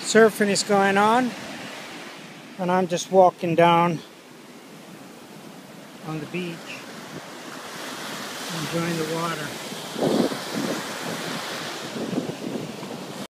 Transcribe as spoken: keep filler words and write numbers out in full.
Surfing is going on, and I'm just walking down on the beach, enjoying the water.